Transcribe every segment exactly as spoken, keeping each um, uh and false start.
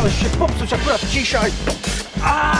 Musiałeś się popsuć akurat dzisiaj. A!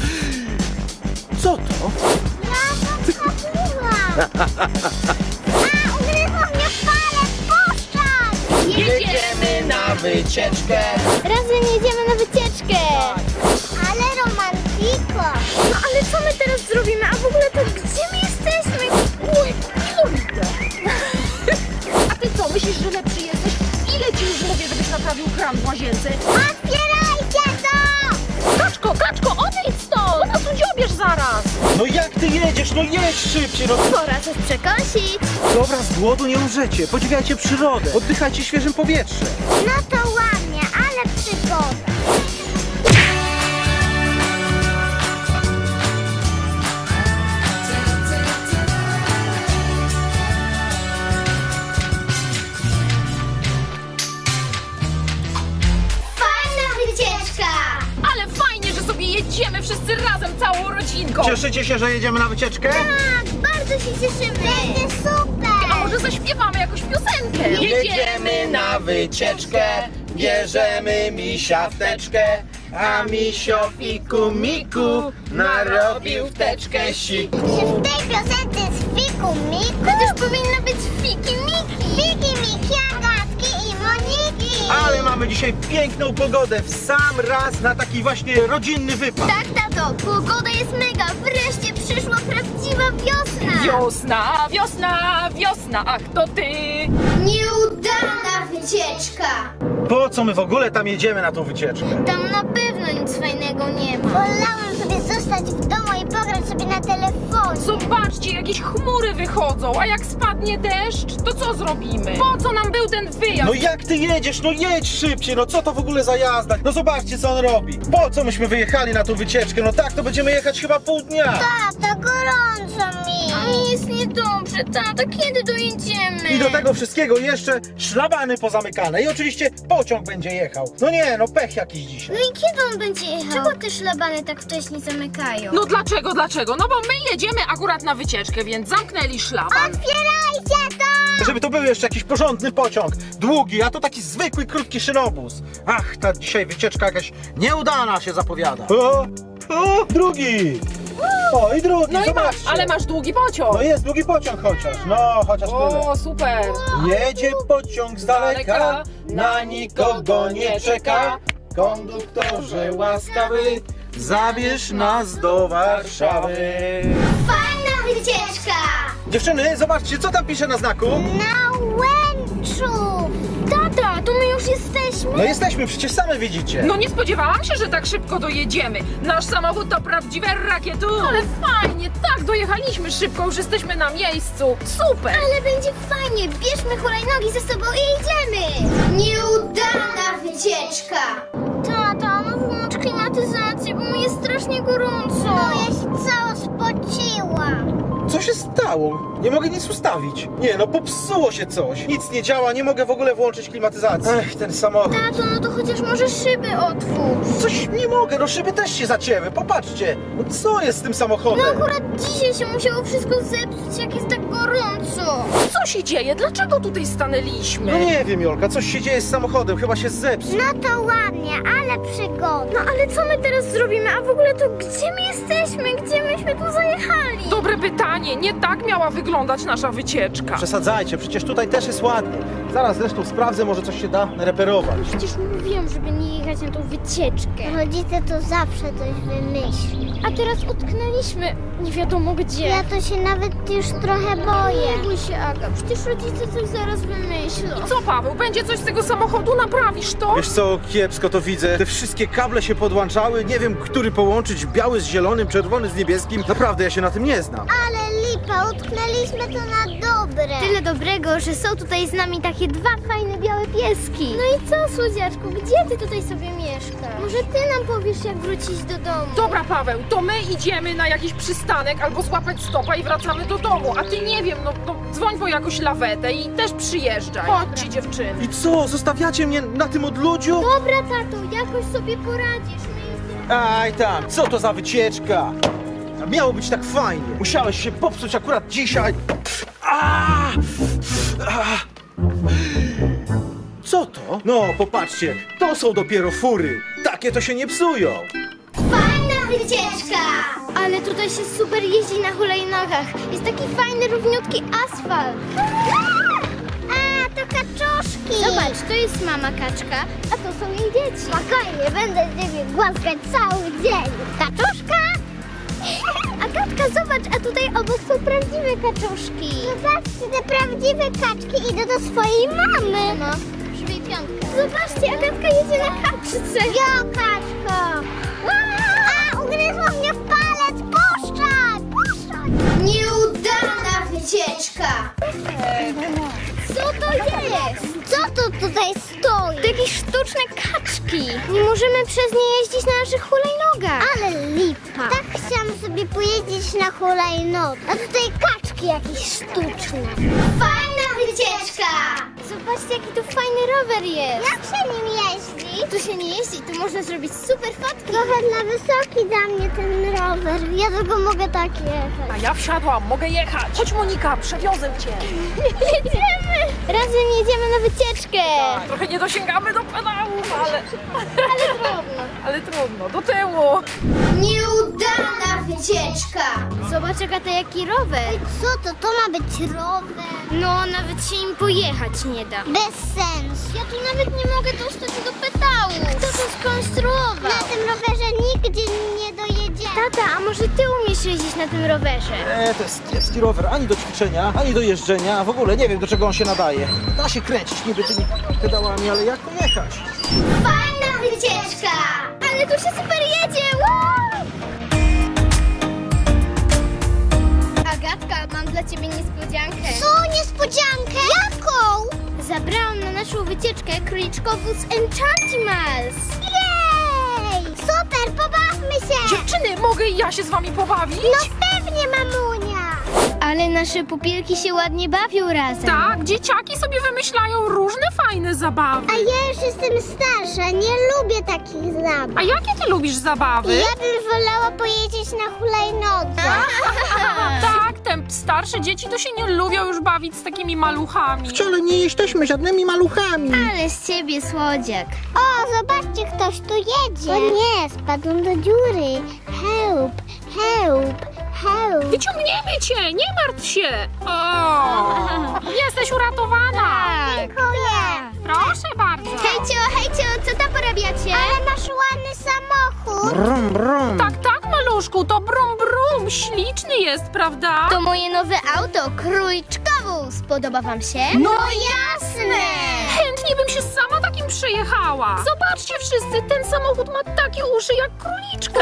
Co to? Lawa kapuła. A, ugryzło mnie w palec, puszczaj! Jedziemy na wycieczkę. Razem jedziemy na wycieczkę. Ale romantiko. No ale co my teraz zrobimy? A w ogóle to gdzie my jesteśmy? Uj, kurde! A ty co, myślisz, że lepszy jesteś? Ile ci już mówię, żebyś naprawił kran w łazience? Otwierajcie to! Kaczko, Kaczko, odejdź stąd! Bo nas udziobierz zaraz! No jak ty jedziesz? No jedź szybciej, no. Pora coś przekąsić. Dobra, z głodu nie umrzecie. Podziwiajcie przyrodę. Oddychajcie świeżym powietrzem. No to ładnie, ale przygoda. Fajna wycieczka! Ale fajnie, że sobie jedziemy wszyscy razem, całą rodzinką! Cieszycie się, że jedziemy na wycieczkę? Tak, bardzo się cieszymy. Będzie super! A może zaśpiewamy jakąś piosenkę? Jedziemy na wycieczkę, bierzemy misia w teczkę, a misio fiku miku narobił w teczkę siku. Czy w tej piosence jest fiku miku? Przecież powinno być fiki miki. Fiki miki, Agatki i Moniki. Ale mamy dzisiaj piękną pogodę w sam raz na taki właśnie rodzinny wypad. Tak, tato, pogoda jest mega. Wreszcie przyszła prawdziwa wiosna. Wiosna, wiosna, wiosna, ach to ty! Nieudana wycieczka. Po co my w ogóle tam jedziemy na tą wycieczkę? Tam na pewno nic fajnego nie ma. Wolałam sobie zostać w domu i pograć sobie na telefonie. Zobaczcie, jakieś chmury wychodzą, a jak spadnie deszcz, to co zrobimy? Po co nam był ten wyjazd? No jak ty jedziesz? No jedź szybciej, no co to w ogóle za jazda? No zobaczcie, co on robi. Po co myśmy wyjechali na tą wycieczkę? No tak, to będziemy jechać chyba pół dnia. Tata, gorąco mi. A mi jest niedobrze, tata, kiedy dojedziemy? I do tego wszystkiego jeszcze szlabany pozamykane i oczywiście pociąg będzie jechał. No nie, no pech jakiś dzisiaj. No i kiedy on będzie jechał? Czego te szlabany tak wcześnie zamykają? No dlaczego, dlaczego? No bo my jedziemy akurat na wycieczkę, więc zamknęli szlaban. Otwierajcie to! Żeby to był jeszcze jakiś porządny pociąg, długi, a to taki zwykły, krótki szynobus. Ach, ta dzisiaj wycieczka jakaś nieudana się zapowiada. O, o, drugi! O, i drugi, No i masz, zobaczcie. ale masz długi pociąg. No jest długi pociąg chociaż, no chociaż tyle. O, super. Jedzie pociąg z daleka, daleka, na nikogo nie czeka. Konduktorze łaskawy, zabierz nas do Warszawy. Fajna wycieczka! Dziewczyny, zobaczcie, co tam pisze na znaku. Na Łęczu! Tata, to my już jesteśmy? No jesteśmy, przecież same widzicie. No nie spodziewałam się, że tak szybko dojedziemy. Nasz samochód to prawdziwe rakietu. Ale fajnie, tak, dojechaliśmy szybko, już jesteśmy na miejscu. Super. Ale będzie fajnie, bierzmy hulajnogi ze sobą i jedziemy! Nieudana wycieczka! Tata, no włącz klimatyzację, bo mi jest strasznie gorąco. No ja się cała spociłam. Co się stało? Nie mogę nic ustawić. Nie, no popsuło się coś. Nic nie działa, nie mogę w ogóle włączyć klimatyzacji. Ech, ten samochód. Tato, no to chociaż może szyby otwórz. Coś nie mogę, no szyby też się zacięły, popatrzcie. No co jest z tym samochodem? No akurat dzisiaj się musiało wszystko zepsuć, jak jest tak gorąco. Co się dzieje? Dlaczego tutaj stanęliśmy? No nie wiem, Jolka, coś się dzieje z samochodem, chyba się zepsuł. No to ładnie, ale przygoda. No ale co my teraz zrobimy? A w ogóle to gdzie my jesteśmy? Gdzie myśmy tu zajechali? Dobre pytanie, nie tak miała wyglądać nasza wycieczka. Przesadzajcie, przecież tutaj też jest ładnie. Zaraz zresztą sprawdzę, może coś się da reperować. Przecież mówiłam, żeby nie jechać na tą wycieczkę. Rodzice to zawsze coś wymyśli. A teraz utknęliśmy nie wiadomo gdzie. Ja to się nawet już trochę boję. Nie bój się, Aga, przecież rodzice coś zaraz wymyślą. Co, Paweł, będzie coś z tego samochodu? Naprawisz to? Wiesz co, kiepsko to widzę. Te wszystkie kable się podłączały, nie wiem, który połączyć, biały z zielonym, czerwony z niebieskim. Naprawdę, ja się na tym nie znam. Ale lipa, utknęliśmy to na dobre. Tyle dobrego, że są tutaj z nami takie dwa fajne białe pieski. No i co, słodziaczku, gdzie ty tutaj sobie mieszkasz? Może ty nam powiesz, jak wrócić do domu? Dobra, Paweł, to my idziemy na jakiś przystanek albo złapać stopa i wracamy do domu. A ty nie wiem, no, no dzwoń po jakąś lawetę i też przyjeżdżaj. Chodźcie, dziewczyny. I co, zostawiacie mnie na tym odludziu? Dobra, tato, jakoś sobie poradzisz. My jesteśmy... Aj tam, co to za wycieczka? Miało być tak fajnie. Musiałeś się popsuć akurat dzisiaj. A! A! Co to? No, popatrzcie, to są dopiero fury. Takie to się nie psują. Fajna wycieczka! Ale tutaj się super jeździ na hulajnogach. Jest taki fajny, równiutki asfalt. A, to kaczuszki. Zobacz, to jest mama kaczka, a to są jej dzieci. Spokojnie, będę z ciebie głaskać cały dzień. Kaczuszka? Agatka, zobacz, a tutaj obok są prawdziwe kaczuszki. Zobaczcie, te prawdziwe kaczki idą do swojej mamy. No, przybij piątkę. Zobaczcie, Agatka jedzie na kaczce. Jo, kaczko. A, ugryzła mnie w palec. Puszczaj, puszczaj. Nieudana wycieczka. Co to jest? Co to tutaj stoi? To jakieś sztuczne kaczki. Nie możemy przez nie jeździć na naszych hulajnogach. Ale lipa. Tak chciałam sobie pojeździć na hulajnodze. A tutaj kaczki jakieś sztuczne. Fajna wycieczka! Zobaczcie, jaki tu fajny rower jest. Jak się nim jeździ? Tu się nie jeździ, tu można zrobić super fotki. Trochę za wysoki dla mnie ten rower. Ja tylko mogę tak jechać. A ja wsiadłam, mogę jechać. Chodź Monika, przewiozę cię. Jedziemy! Razem jedziemy na wycieczkę. Trochę nie dosięgamy do pedałów, ale... Ale trudno. Ale trudno, do tyłu. Nieudana wycieczka! Zobacz, Agata, jaki rower. Co to? To ma być rower? No, nawet się im pojechać nie da. Bez sensu. Ja tu nawet nie mogę dostać do pedału. Kto to skonstruował? Na tym rowerze nigdzie nie dojedziemy. Tata, a może ty umiesz jeździć na tym rowerze? E, to jest kiepski rower, ani do ćwiczenia, ani do jeżdżenia. W ogóle nie wiem, do czego on się nadaje. Da się kręcić niby tymi pedałami, ale jak to jechać? Fajna wycieczka! Ale tu się super jedzie! Wow! Agatka, mam dla ciebie niespodziankę. Co niespodziankę? Jaką? Zabrałam na naszą wycieczkę króliczkowóz Enchantimals. Jej! Super, pobawmy się! Dziewczyny, mogę i ja się z wami pobawić? No pewnie, mamunia! Ale nasze pupilki się ładnie bawią razem. Tak, dzieciaki sobie wymyślają różne fajne zabawy. A ja już jestem starsza, nie lubię takich zabaw. A jakie ty lubisz zabawy? Ja bym wolała pojeździć na hulajnodze. Tak, te starsze dzieci to się nie lubią już bawić z takimi maluchami. Wcale nie jesteśmy żadnymi maluchami. Ale z ciebie słodziak. O, zobaczcie, ktoś tu jedzie. O nie, spadłem do dziury. Help, help, help. Wyciągniemy cię, nie martw się. O, jesteś uratowana. Dziękuję. Proszę bardzo. Hejcio, hejcio, co tam porabiacie? Ale masz ładny samochód. Brum, brum. Tak, tak, maluszku, to brum brum, śliczny jest, prawda? To moje nowe auto, króliczkowóz. Podoba wam się? No jasne. Chętnie bym się sama takim przejechała. Zobaczcie wszyscy, ten samochód ma takie uszy jak króliczka.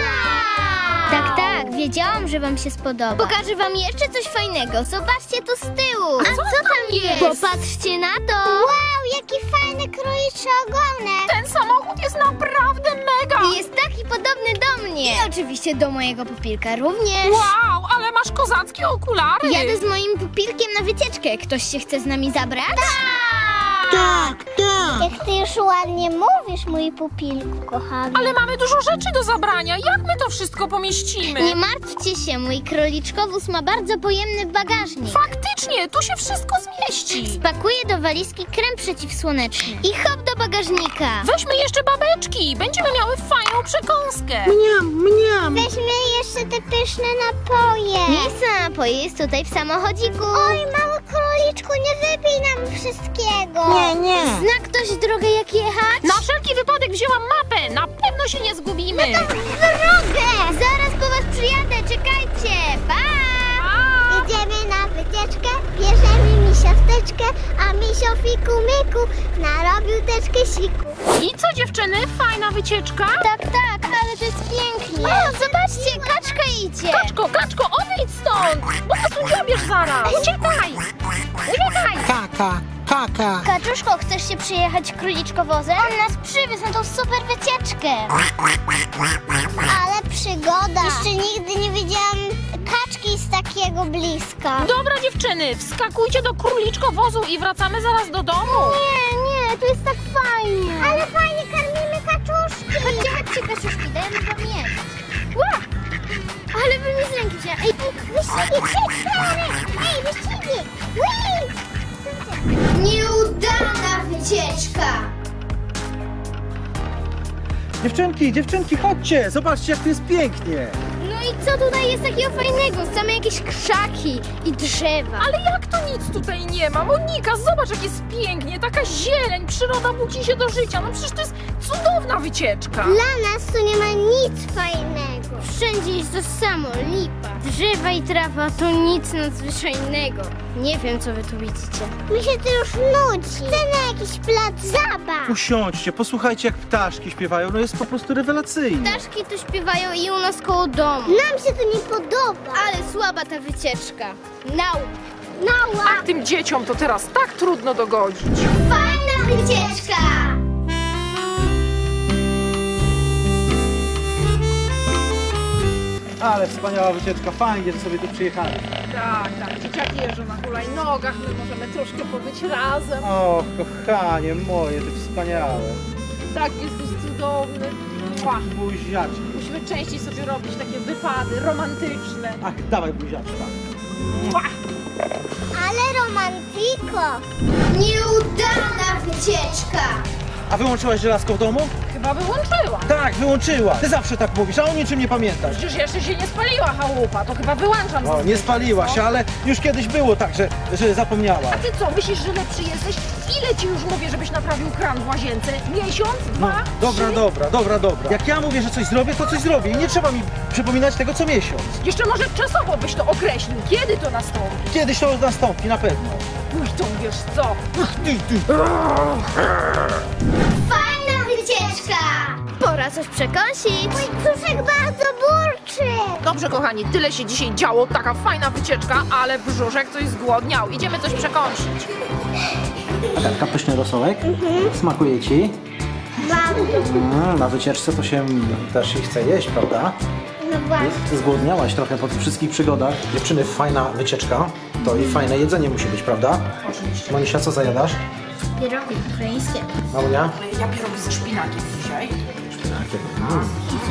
Tak, tak, wiedziałam, że wam się spodoba. Pokażę wam jeszcze coś fajnego. Zobaczcie to z tyłu. A co tam jest? Popatrzcie na to. Wow, jaki fajny króliczy ogonek. Ten samochód jest naprawdę mega. I jest taki podobny do mnie. I oczywiście do mojego pupilka również. Wow, ale masz kozackie okulary. Jadę z moim pupilkiem na wycieczkę. Ktoś się chce z nami zabrać? Tak, tak. Jak ty już ładnie mówisz, mój pupilku kochany. Ale mamy dużo rzeczy do zabrania. Jak my to wszystko pomieścimy? Nie martwcie się, mój króliczkowóz ma bardzo pojemny bagażnik. Faktycznie, tu się wszystko zmieści. Spakuję do walizki krem przeciwsłoneczny. I hop do bagażnika. Weźmy jeszcze babeczki. Będziemy miały fajną przekąskę. Mniam, mniam. Weźmy jeszcze te pyszne napoje. Miejsce na napoje jest tutaj w samochodziku. Oj, mały króliczku, nie wypij nam wszystkiego. Nie, nie. Zna ktoś drogę, jak jechać? Na wszelki wypadek wzięłam mapę. Na pewno się nie zgubimy. Drogę! Zaraz po was przyjadę, czekajcie. Pa! A! Jedziemy na wycieczkę, bierzemy misia w teczkę, a misio fiku miku narobił teczkę siku. I co, dziewczyny? Fajna wycieczka? Tak, tak, ale to jest pięknie. O, zobaczcie, kaczka idzie. Kaczko, kaczko, odejdź stąd! Bo nas tu zabierz zaraz! Uciekaj! Uciekaj! Kaka, kaka. Kaczuszko, chcesz się przyjechać króliczkowozem? On nas przywiózł na tą super wycieczkę. Ale przygoda. Jeszcze nigdy nie widziałam kaczki z takiego bliska. Dobra, dziewczyny, wskakujcie do króliczkowozu i wracamy zaraz do domu. Nie, nie, tu jest tak fajnie. Ale fajnie karmimy kaczuszki. Chodźcie, chodźcie, kaczuszki, dajemy wam jeść. Ła! Ale wy mi z ręki wzięła. Ej, wyścigi, ej, wyścigi. Nieudana wycieczka. wycieczka! Dziewczynki, dziewczynki, chodźcie! Zobaczcie, jak tu jest pięknie! No i co tutaj jest takiego fajnego? Same jakieś krzaki i drzewa. Ale jak to nic tutaj nie ma? Monika, zobacz jak jest pięknie, taka zieleń, przyroda budzi się do życia. No przecież to jest cudowna wycieczka. Dla nas tu nie ma nic fajnego. Wszędzie jest to samo, lipa. Drzewa i trawa to nic nadzwyczajnego. Nie wiem, co wy tu widzicie. Mi się to już nudzi. Chcę na jakiś plac zabaw. Usiądźcie, posłuchajcie, jak ptaszki śpiewają, no jest po prostu rewelacyjnie. Ptaszki tu śpiewają i u nas koło domu. Nam się to nie podoba. Ale słaba ta wycieczka. Nau. Nała. A tym dzieciom to teraz tak trudno dogodzić. Fajna wycieczka. Ale wspaniała wycieczka, fajnie, że sobie tu przyjechali. Tak, tak, dzieciaki jeżdżą na hulajnogach, my możemy troszkę pobyć razem. O, kochanie moje, ty wspaniałe. Tak, jesteś cudowny. Mua. Buziaczki. Musimy częściej sobie robić takie wypady romantyczne. Ach, dawaj buziaczka. Mua. Ale romantiko. Nieudana wycieczka. A wyłączyłaś żelazko w domu? Chyba wyłączyła. Tak, wyłączyła. Ty zawsze tak mówisz, a o niczym nie pamiętasz. Przecież jeszcze się nie spaliła chałupa, to chyba wyłączam. O, zazwyczaj, nie spaliła co? się, ale już kiedyś było tak, że, że zapomniała. A ty co, myślisz, że lepszy jesteś? Ile ci już mówię, żebyś naprawił kran w łazience? Miesiąc? No, Dwa? dobra, trzy? dobra, dobra, dobra. Jak ja mówię, że coś zrobię, to coś zrobię i nie trzeba mi przypominać tego co miesiąc. Jeszcze może czasowo byś to określił. Kiedy to nastąpi? Kiedyś to nastąpi, na pewno. Uj, to wiesz co? Ty, ty. Fajna wycieczka. Pora coś przekąsić. Mój brzuszek bardzo burczy. Dobrze, kochani, tyle się dzisiaj działo, taka fajna wycieczka, ale brzuszek coś zgłodniał. Idziemy coś przekąsić. Agatka, pyszny rosołek. Smakuje ci? Bardzo. Mm, na wycieczce to się też się chce jeść, prawda? No właśnie. Zgłodniałaś trochę po tych wszystkich przygodach. Dziewczyny, fajna wycieczka. To i fajne jedzenie musi być, prawda? Oczywiście. Monisia, co zajadasz? Pierogi ukraińskie. Mamunia? Ja pierogi ze szpinakiem dzisiaj. Mm.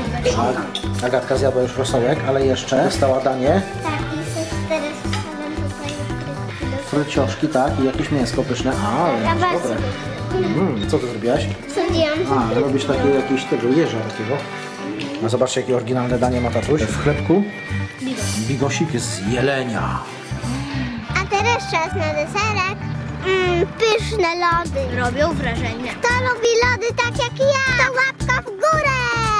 A Agatka zjadła już rosołek, ale jeszcze dostała danie. Tak, i sobie teraz wstawiam tutaj frytki. Frycioszki, tak, i jakieś mięsko pyszne. A, ale jakieś Kawasy. dobre. Mm, co ty zrobiłaś? Sądziłam. A, robisz takie jakieś tego jeża takiego. No zobaczcie, jakie oryginalne danie ma tatuś. W chlebku bigosik jest z jelenia. A teraz czas na deserek. Mmm, pyszne lody. Robią wrażenie. Kto lubi lody tak jak ja? To łapka w górę!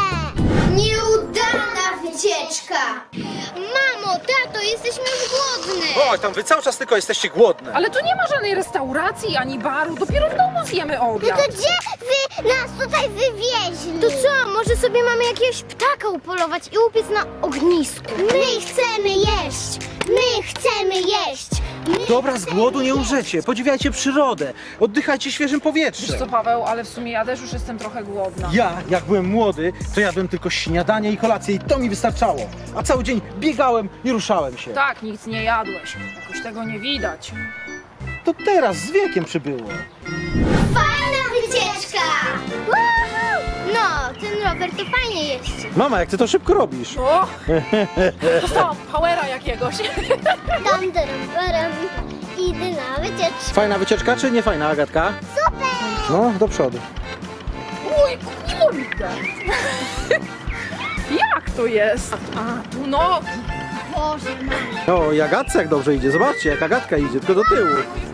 Nieudana wycieczka. Mamo, tato, jesteśmy już głodne. Oj, tam wy cały czas tylko jesteście głodne. Ale tu nie ma żadnej restauracji ani baru, dopiero w domu zjemy No obiad. to gdzie wy nas tutaj wywieźli? To co, może sobie mamy jakiegoś ptaka upolować i upiec na ognisku? My chcemy jeść! My chcemy jeść! My Dobra, z chcemy głodu nie jeść. umrzecie. Podziwiajcie przyrodę. Oddychajcie świeżym Wiesz powietrzem. co, Paweł, ale w sumie ja też już jestem trochę głodna. Ja, jak byłem młody, to jadłem tylko śniadanie i kolację i to mi wystarczało. A cały dzień biegałem i ruszałem się. Tak, nic nie jadłeś. Jakoś tego nie widać. To teraz z wiekiem przybyło. Fajna wycieczka! Woohoo! No, ten rower to fajnie jeździ. Mama, jak ty to szybko robisz? O! Dostałam powera jakiegoś. Dam, dam, dam. Idę na wycieczkę. Fajna wycieczka czy nie fajna, Agatka? Super! No, do przodu. Uj, kurde! Jak to jest? A, tu nogi. Boże, mamo. O, i Agatce jak dobrze idzie. Zobaczcie, jak Agatka idzie, tylko do tyłu.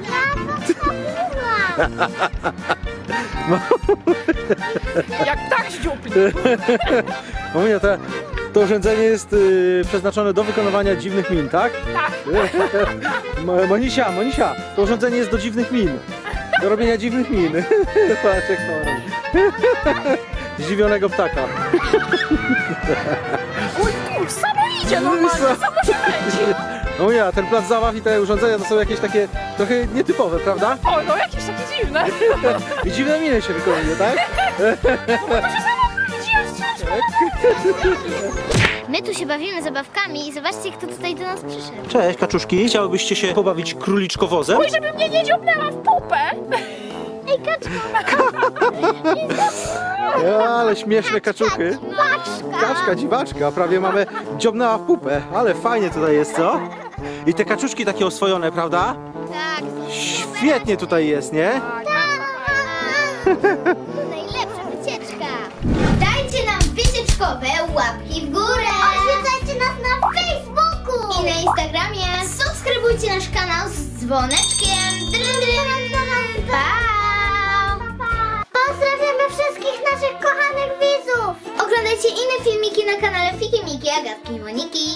Jak tak zdziupli. Mamunia, to, to urządzenie jest y, przeznaczone do wykonywania dziwnych min, tak? Tak. Mo- Monisia, Monisia, to urządzenie jest do dziwnych min. Do robienia dziwnych min. Patrz jak to robi. Zdziwionego ptaka. Uj, kur, samo idzie normalnie, samo się leci. Mamunia, ten plac zabaw i te urządzenia to są jakieś takie trochę nietypowe, prawda? O, no jakieś takie dziwne. I dziwne miny się wykonuje, tak? To się samo kręci, aż ciężko. My tu się bawimy zabawkami i zobaczcie, kto tutaj do nas przyszedł. Cześć, kaczuszki. Chciałybyście się pobawić króliczkowozem? Oj, żeby mnie nie dziobnęła w pupę. Ej, kaczka! Ale śmieszne kaczuchy. Paczka! Kaczka, dziwaczka, prawie mamy dziobnęła w pupę, ale fajnie tutaj jest, co? I te kaczuszki takie oswojone, prawda? Tak. Świetnie tutaj jest, nie? Tak, To najlepsza wycieczka. Dajcie nam wycieczkowe łapki w górę. Odwiedzajcie nas na Facebooku i na Instagramie. Subskrybujcie nasz kanał z dzwoneczkiem. Pa! Pozdrawiamy wszystkich naszych kochanych widzów. Oglądajcie inne filmiki na kanale Fiki Miki, Agatki i Moniki.